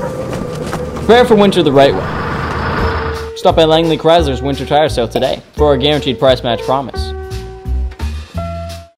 Prepare for winter the right way. Stop by Langley Chrysler's winter tire sale today for our guaranteed price match promise.